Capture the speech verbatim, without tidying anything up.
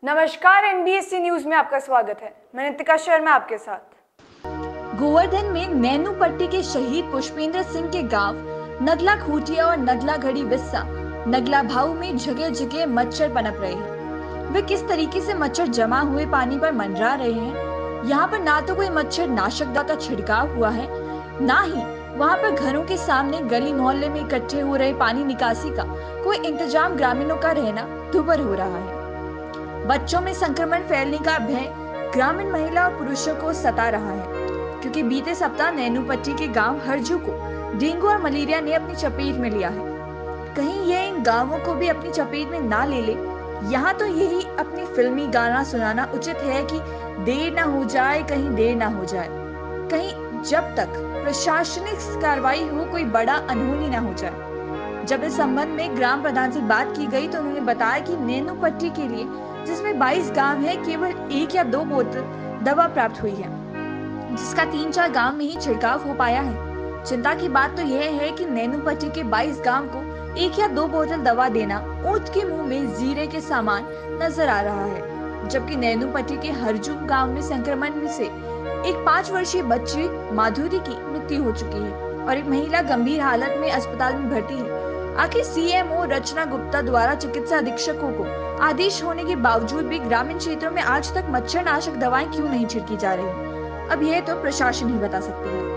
नमस्कार, NBSC news में आपका स्वागत है। मैं नितिका शर्मा आपके साथ। गोवर्धन में नैनू पट्टी के शहीद पुष्पेंद्र सिंह के गांव नगला खूटिया और नगला घड़ी विस्सा नगला भाऊ में जगह जगह मच्छर पनप रहे हैं। वे किस तरीके से मच्छर जमा हुए पानी पर मंडरा रहे हैं। यहाँ पर ना तो कोई मच्छर नाशक दवा का छिड़काव हुआ है, ना ही वहाँ पर घरों के सामने गली मोहल्ले में इकट्ठे हो रहे पानी निकासी का कोई इंतजाम ग्रामीणों का रहना दुभर हो रहा है। बच्चों में संक्रमण फैलने का भय ग्रामीण महिला और पुरुषों को सता रहा है, क्योंकि बीते सप्ताह नैनू पट्टी के गांव हरजू को डेंगू और मलेरिया ने अपनी चपेट में लिया है। कहीं यह इन गांवों को भी अपनी चपेट में ना ले ले। यहाँ तो यही अपनी फिल्मी गाना सुनाना उचित है कि देर ना हो जाए, कहीं देर ना हो जाए, कहीं जब तक प्रशासनिक कार्रवाई हो कोई बड़ा अनहोनी ना हो जाए। जब इस संबंध में ग्राम प्रधान से बात की गई तो उन्होंने बताया कि नैनू पट्टी के लिए, जिसमें बाईस गांव है, केवल एक या दो बोतल दवा प्राप्त हुई है, जिसका तीन चार गांव में ही छिड़काव हो पाया है। चिंता की बात तो यह है कि नैनू पट्टी के बाईस गांव को एक या दो बोतल दवा देना ऊंट के मुंह में जीरे के समान नजर आ रहा है। जबकि नैनू पट्टी के हरजू गांव में संक्रमण में से एक पांच वर्षीय बच्ची माधुरी की मृत्यु हो चुकी है और एक महिला गंभीर हालत में अस्पताल में भर्ती है। आखिर सीएमओ रचना गुप्ता द्वारा चिकित्सा अधीक्षकों को आदेश होने के बावजूद भी ग्रामीण क्षेत्रों में आज तक मच्छर नाशक दवाएं क्यों नहीं छिड़की जा रही? अब यह तो प्रशासन ही बता सकती है।